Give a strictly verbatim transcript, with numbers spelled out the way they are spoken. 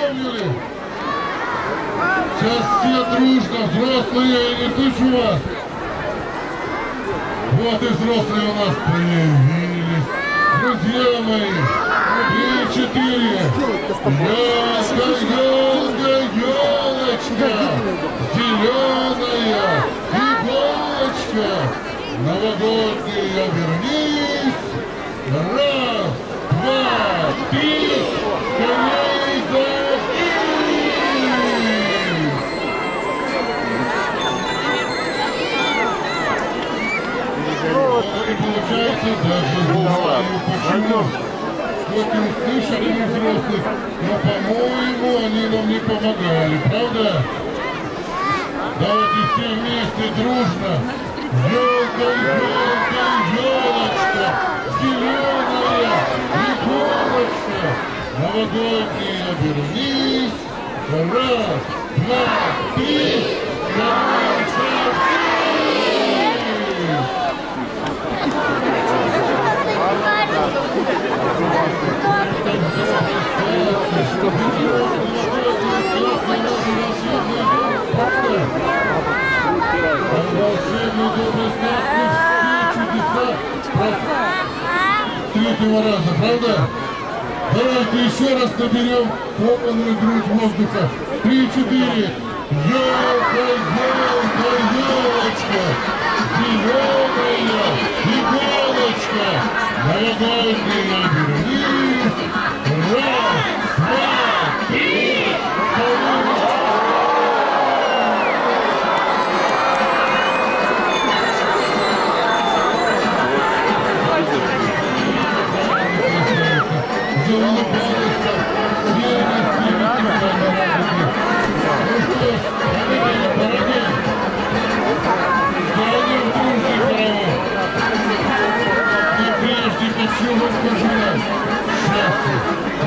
Запомнили? Сейчас все дружно, взрослые, я не слышу вас. Вот и взрослые у нас появились. Друзья мои, три, четыре. Елка, елка, елочка, зеленая иголочка. Новогодняя, вернись. Раз, два, три. Скорей зажги. И получается, даже знаю почему. Сколько услышали взрослых, но, по-моему, они нам не помогали, правда? Давайте все вместе дружно. Елка, елка, елочка, зеленая иголочка, новогодняя, вернись. Раз, два, три, скорей зажги. Третьего раза, правда? Давайте еще раз наберем полную грудь воздуха. Три-четыре. Елка, елка, елочка, зеленая иголочка, новогодняя, вернись. Раз, два, три. Прежде всего пожелать счастья,